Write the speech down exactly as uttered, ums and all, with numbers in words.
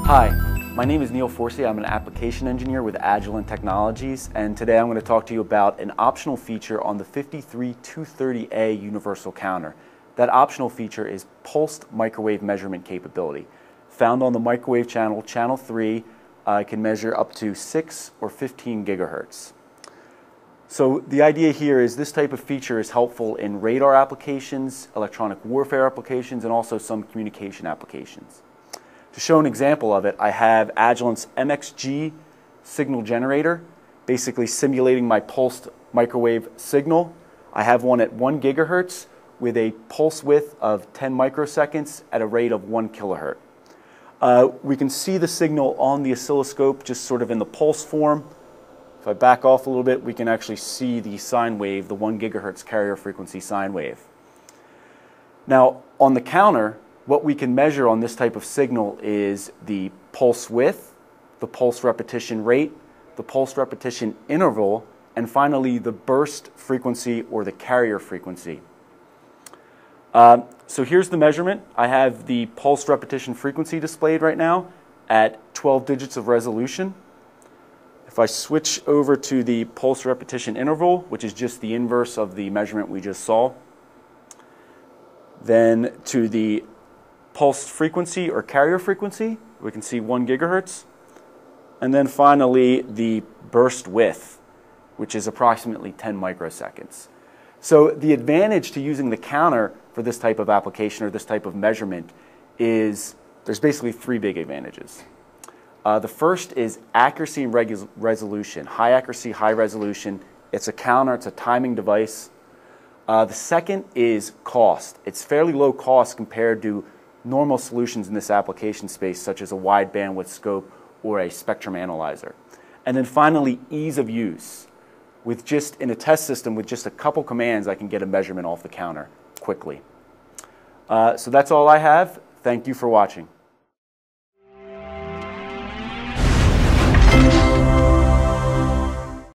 Hi, my name is Neil Forsey. I'm an application engineer with Agilent Technologies, and today I'm going to talk to you about an optional feature on the fifty-three two thirty A universal counter. That optional feature is pulsed microwave measurement capability. Found on the microwave channel, channel three, uh, can measure up to six or fifteen gigahertz. So the idea here is this type of feature is helpful in radar applications, electronic warfare applications, and also some communication applications. To show an example of it, I have Agilent's M X G Signal Generator, basically simulating my pulsed microwave signal. I have one at one gigahertz with a pulse width of ten microseconds at a rate of one kilohertz. Uh, we can see the signal on the oscilloscope just sort of in the pulse form. If I back off a little bit, we can actually see the sine wave, the one gigahertz carrier frequency sine wave. Now, on the counter, what we can measure on this type of signal is the pulse width, the pulse repetition rate, the pulse repetition interval, and finally the burst frequency or the carrier frequency. Uh, so here's the measurement. I have the pulse repetition frequency displayed right now at twelve digits of resolution. If I switch over to the pulse repetition interval, which is just the inverse of the measurement we just saw, then to the pulse frequency or carrier frequency, we can see one gigahertz, and then finally the burst width, which is approximately ten microseconds. So the advantage to using the counter for this type of application or this type of measurement is there's basically three big advantages. Uh, the first is accuracy and resolution. High accuracy, high resolution. It's a counter, it's a timing device. Uh, the second is cost. It's fairly low cost compared to normal solutions in this application space, such as a wide bandwidth scope or a spectrum analyzer. And then finally, ease of use. With just, in a test system, with just a couple commands, I can get a measurement off the counter quickly. Uh, so that's all I have. Thank you for watching.